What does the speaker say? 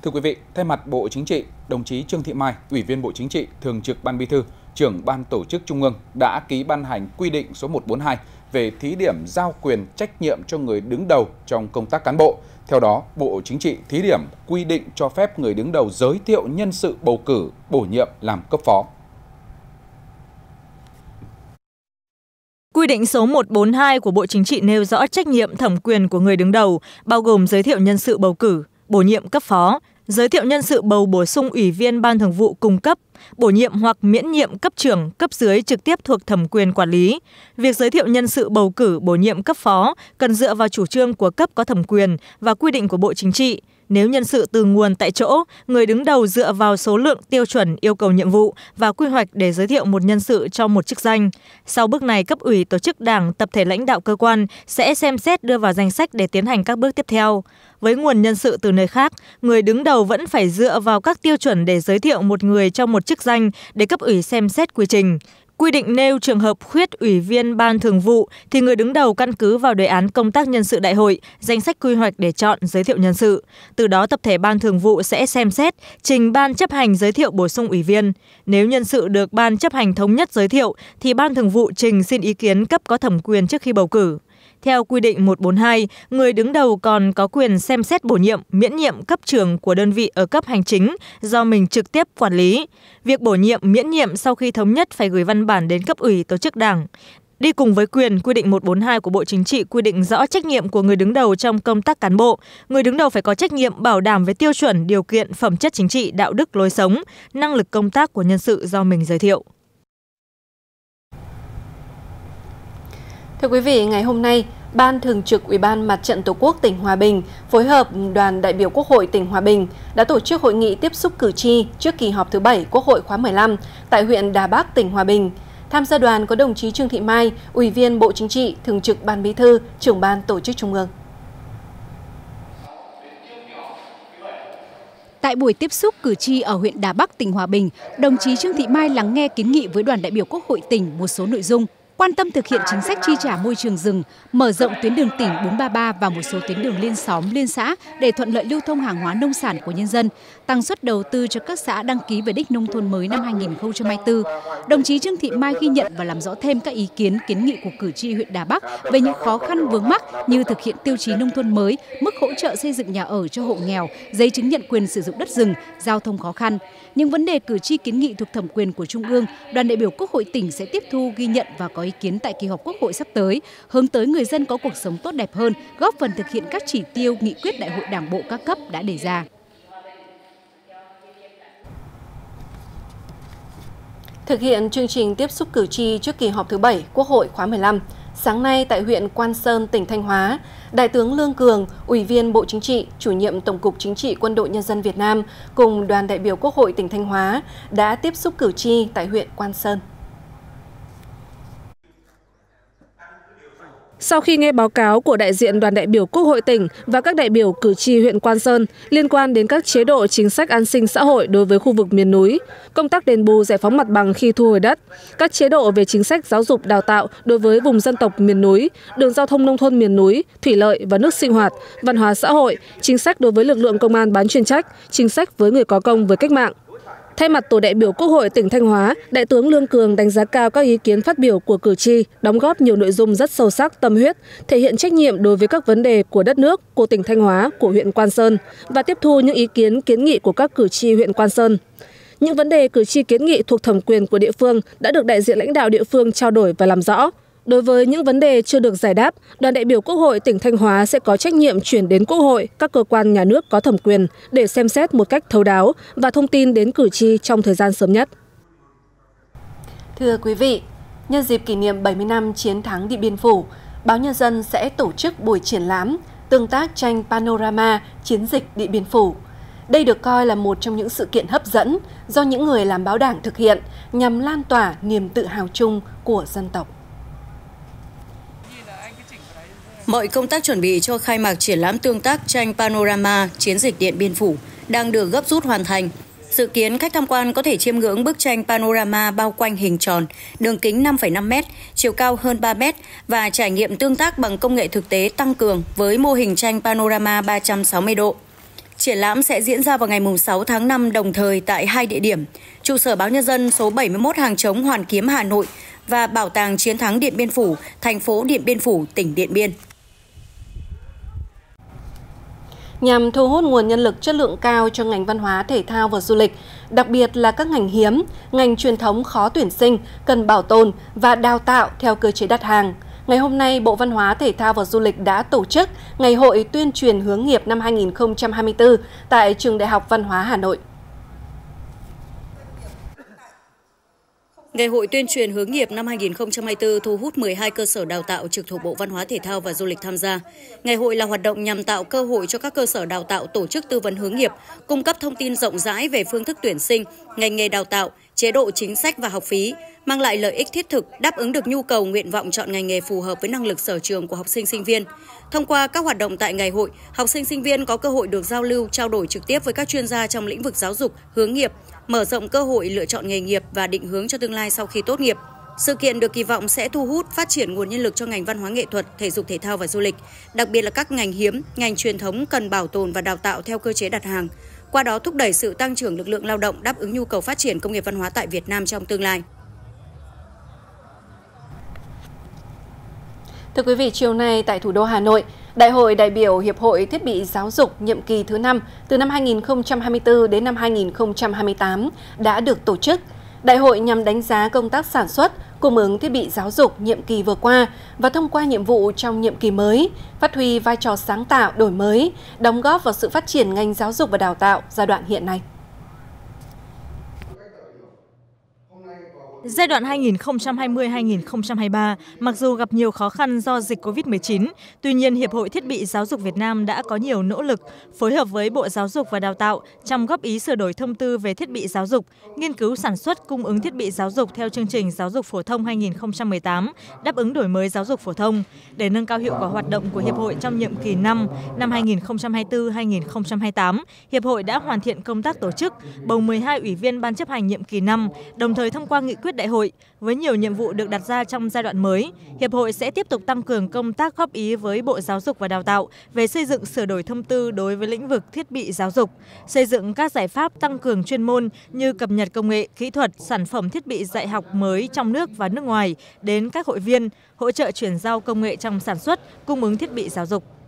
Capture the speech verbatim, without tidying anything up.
Thưa quý vị, thay mặt Bộ Chính trị, đồng chí Trương Thị Mai, Ủy viên Bộ Chính trị, Thường trực Ban Bí thư, Trưởng Ban Tổ chức Trung ương đã ký ban hành quy định số một trăm bốn mươi hai về thí điểm giao quyền trách nhiệm cho người đứng đầu trong công tác cán bộ. Theo đó, Bộ Chính trị thí điểm quy định cho phép người đứng đầu giới thiệu nhân sự bầu cử, bổ nhiệm làm cấp phó. Quy định số một trăm bốn mươi hai của Bộ Chính trị nêu rõ trách nhiệm thẩm quyền của người đứng đầu, bao gồm giới thiệu nhân sự bầu cử, bổ nhiệm cấp phó, giới thiệu nhân sự bầu bổ sung ủy viên Ban Thường vụ cung cấp, bổ nhiệm hoặc miễn nhiệm cấp trưởng, cấp dưới trực tiếp thuộc thẩm quyền quản lý. Việc giới thiệu nhân sự bầu cử, bổ nhiệm cấp phó cần dựa vào chủ trương của cấp có thẩm quyền và quy định của Bộ Chính trị. Nếu nhân sự từ nguồn tại chỗ, người đứng đầu dựa vào số lượng tiêu chuẩn yêu cầu nhiệm vụ và quy hoạch để giới thiệu một nhân sự cho một chức danh. Sau bước này, cấp ủy, tổ chức đảng, tập thể lãnh đạo cơ quan sẽ xem xét đưa vào danh sách để tiến hành các bước tiếp theo. Với nguồn nhân sự từ nơi khác, người đứng đầu vẫn phải dựa vào các tiêu chuẩn để giới thiệu một người cho một chức danh để cấp ủy xem xét quy trình. Quy định nêu trường hợp khuyết ủy viên Ban Thường vụ thì người đứng đầu căn cứ vào đề án công tác nhân sự đại hội, danh sách quy hoạch để chọn giới thiệu nhân sự. Từ đó tập thể Ban Thường vụ sẽ xem xét, trình Ban chấp hành giới thiệu bổ sung ủy viên. Nếu nhân sự được Ban chấp hành thống nhất giới thiệu thì Ban Thường vụ trình xin ý kiến cấp có thẩm quyền trước khi bầu cử. Theo quy định một trăm bốn mươi hai, người đứng đầu còn có quyền xem xét bổ nhiệm, miễn nhiệm cấp trưởng của đơn vị ở cấp hành chính do mình trực tiếp quản lý. Việc bổ nhiệm, miễn nhiệm sau khi thống nhất phải gửi văn bản đến cấp ủy, tổ chức đảng. Đi cùng với quyền, quy định một trăm bốn mươi hai của Bộ Chính trị quy định rõ trách nhiệm của người đứng đầu trong công tác cán bộ. Người đứng đầu phải có trách nhiệm bảo đảm về tiêu chuẩn, điều kiện, phẩm chất chính trị, đạo đức, lối sống, năng lực công tác của nhân sự do mình giới thiệu. Thưa quý vị, ngày hôm nay, Ban Thường trực Ủy ban Mặt trận Tổ quốc tỉnh Hòa Bình phối hợp đoàn đại biểu Quốc hội tỉnh Hòa Bình đã tổ chức hội nghị tiếp xúc cử tri trước kỳ họp thứ bảy Quốc hội khóa mười lăm tại huyện Đà Bắc, tỉnh Hòa Bình. Tham gia đoàn có đồng chí Trương Thị Mai, Ủy viên Bộ Chính trị, Thường trực Ban Bí thư, Trưởng Ban Tổ chức Trung ương. Tại buổi tiếp xúc cử tri ở huyện Đà Bắc, tỉnh Hòa Bình, đồng chí Trương Thị Mai lắng nghe kiến nghị với đoàn đại biểu Quốc hội tỉnh một số nội dung. Quan tâm thực hiện chính sách chi trả môi trường rừng, mở rộng tuyến đường tỉnh bốn ba ba và một số tuyến đường liên xóm, liên xã để thuận lợi lưu thông hàng hóa nông sản của nhân dân, tăng suất đầu tư cho các xã đăng ký về đích nông thôn mới năm hai nghìn không trăm hai mươi tư. Đồng chí Trương Thị Mai ghi nhận và làm rõ thêm các ý kiến, kiến nghị của cử tri huyện Đà Bắc về những khó khăn vướng mắc như thực hiện tiêu chí nông thôn mới, mức hỗ trợ xây dựng nhà ở cho hộ nghèo, giấy chứng nhận quyền sử dụng đất rừng, giao thông khó khăn. Những vấn đề cử tri kiến nghị thuộc thẩm quyền của Trung ương, đoàn đại biểu Quốc hội tỉnh sẽ tiếp thu, ghi nhận và có ý kiến tại kỳ họp Quốc hội sắp tới, hướng tới người dân có cuộc sống tốt đẹp hơn, góp phần thực hiện các chỉ tiêu, nghị quyết Đại hội Đảng bộ các cấp đã đề ra. Thực hiện chương trình tiếp xúc cử tri trước kỳ họp thứ bảy Quốc hội khóa mười lăm, sáng nay tại huyện Quan Sơn, tỉnh Thanh Hóa, Đại tướng Lương Cường, Ủy viên Bộ Chính trị, Chủ nhiệm Tổng cục Chính trị Quân đội Nhân dân Việt Nam cùng đoàn đại biểu Quốc hội tỉnh Thanh Hóa đã tiếp xúc cử tri tại huyện Quan Sơn. Sau khi nghe báo cáo của đại diện đoàn đại biểu Quốc hội tỉnh và các đại biểu cử tri huyện Quan Sơn liên quan đến các chế độ chính sách an sinh xã hội đối với khu vực miền núi, công tác đền bù giải phóng mặt bằng khi thu hồi đất, các chế độ về chính sách giáo dục đào tạo đối với vùng dân tộc miền núi, đường giao thông nông thôn miền núi, thủy lợi và nước sinh hoạt, văn hóa xã hội, chính sách đối với lực lượng công an bán chuyên trách, chính sách với người có công với cách mạng. Thay mặt tổ đại biểu Quốc hội tỉnh Thanh Hóa, Đại tướng Lương Cường đánh giá cao các ý kiến phát biểu của cử tri, đóng góp nhiều nội dung rất sâu sắc, tâm huyết, thể hiện trách nhiệm đối với các vấn đề của đất nước, của tỉnh Thanh Hóa, của huyện Quan Sơn và tiếp thu những ý kiến, kiến nghị của các cử tri huyện Quan Sơn. Những vấn đề cử tri kiến nghị thuộc thẩm quyền của địa phương đã được đại diện lãnh đạo địa phương trao đổi và làm rõ. Đối với những vấn đề chưa được giải đáp, đoàn đại biểu Quốc hội tỉnh Thanh Hóa sẽ có trách nhiệm chuyển đến Quốc hội, các cơ quan nhà nước có thẩm quyền để xem xét một cách thấu đáo và thông tin đến cử tri trong thời gian sớm nhất. Thưa quý vị, nhân dịp kỷ niệm bảy mươi năm chiến thắng Điện Biên Phủ, Báo Nhân dân sẽ tổ chức buổi triển lãm tương tác tranh panorama chiến dịch Điện Biên Phủ. Đây được coi là một trong những sự kiện hấp dẫn do những người làm báo đảng thực hiện nhằm lan tỏa niềm tự hào chung của dân tộc. Mọi công tác chuẩn bị cho khai mạc triển lãm tương tác tranh panorama chiến dịch Điện Biên Phủ đang được gấp rút hoàn thành. Dự kiến khách tham quan có thể chiêm ngưỡng bức tranh panorama bao quanh hình tròn, đường kính năm phẩy năm mét, chiều cao hơn ba mét và trải nghiệm tương tác bằng công nghệ thực tế tăng cường với mô hình tranh panorama ba trăm sáu mươi độ. Triển lãm sẽ diễn ra vào ngày sáu tháng năm đồng thời tại hai địa điểm, trụ sở Báo Nhân dân số bảy mươi mốt Hàng Chống, Hoàn Kiếm, Hà Nội và Bảo tàng Chiến thắng Điện Biên Phủ, thành phố Điện Biên Phủ, tỉnh Điện Biên. Nhằm thu hút nguồn nhân lực chất lượng cao cho ngành văn hóa, thể thao và du lịch, đặc biệt là các ngành hiếm, ngành truyền thống khó tuyển sinh, cần bảo tồn và đào tạo theo cơ chế đặt hàng. Ngày hôm nay, Bộ Văn hóa, Thể thao và Du lịch đã tổ chức Ngày hội tuyên truyền hướng nghiệp năm hai nghìn không trăm hai mươi tư tại Trường Đại học Văn hóa Hà Nội. Ngày hội tuyên truyền hướng nghiệp năm hai nghìn không trăm hai mươi tư thu hút mười hai cơ sở đào tạo trực thuộc Bộ Văn hóa, Thể thao và Du lịch tham gia. Ngày hội là hoạt động nhằm tạo cơ hội cho các cơ sở đào tạo tổ chức tư vấn hướng nghiệp, cung cấp thông tin rộng rãi về phương thức tuyển sinh, ngành nghề đào tạo, chế độ chính sách và học phí, mang lại lợi ích thiết thực, đáp ứng được nhu cầu nguyện vọng chọn ngành nghề phù hợp với năng lực sở trường của học sinh sinh viên. Thông qua các hoạt động tại ngày hội, học sinh sinh viên có cơ hội được giao lưu, trao đổi trực tiếp với các chuyên gia trong lĩnh vực giáo dục, hướng nghiệp, mở rộng cơ hội lựa chọn nghề nghiệp và định hướng cho tương lai sau khi tốt nghiệp. Sự kiện được kỳ vọng sẽ thu hút, phát triển nguồn nhân lực cho ngành văn hóa nghệ thuật, thể dục thể thao và du lịch, đặc biệt là các ngành hiếm, ngành truyền thống cần bảo tồn và đào tạo theo cơ chế đặt hàng. Qua đó thúc đẩy sự tăng trưởng lực lượng lao động, đáp ứng nhu cầu phát triển công nghiệp văn hóa tại Việt Nam trong tương lai. Thưa quý vị, chiều nay tại thủ đô Hà Nội, Đại hội đại biểu Hiệp hội Thiết bị Giáo dục nhiệm kỳ thứ năm từ năm hai nghìn không trăm hai mươi tư đến năm hai nghìn không trăm hai mươi tám đã được tổ chức. Đại hội nhằm đánh giá công tác sản xuất, cung ứng thiết bị giáo dục nhiệm kỳ vừa qua và thông qua nhiệm vụ trong nhiệm kỳ mới, phát huy vai trò sáng tạo, đổi mới, đóng góp vào sự phát triển ngành giáo dục và đào tạo giai đoạn hiện nay. Giai đoạn hai nghìn không trăm hai mươi đến hai nghìn không trăm hai mươi ba, mặc dù gặp nhiều khó khăn do dịch Covid mười chín, tuy nhiên Hiệp hội Thiết bị Giáo dục Việt Nam đã có nhiều nỗ lực phối hợp với Bộ Giáo dục và Đào tạo trong góp ý sửa đổi thông tư về thiết bị giáo dục, nghiên cứu sản xuất cung ứng thiết bị giáo dục theo chương trình Giáo dục phổ thông hai nghìn không trăm mười tám, đáp ứng đổi mới giáo dục phổ thông. Để nâng cao hiệu quả hoạt động của Hiệp hội trong nhiệm kỳ năm năm hai nghìn không trăm hai mươi tư đến hai nghìn không trăm hai mươi tám, Hiệp hội đã hoàn thiện công tác tổ chức, bầu mười hai ủy viên ban chấp hành nhiệm kỳ năm, đồng thời thông qua nghị quyết đại hội. Với nhiều nhiệm vụ được đặt ra trong giai đoạn mới, Hiệp hội sẽ tiếp tục tăng cường công tác góp ý với Bộ Giáo dục và Đào tạo về xây dựng sửa đổi thông tư đối với lĩnh vực thiết bị giáo dục, xây dựng các giải pháp tăng cường chuyên môn như cập nhật công nghệ, kỹ thuật, sản phẩm thiết bị dạy học mới trong nước và nước ngoài đến các hội viên, hỗ trợ chuyển giao công nghệ trong sản xuất, cung ứng thiết bị giáo dục.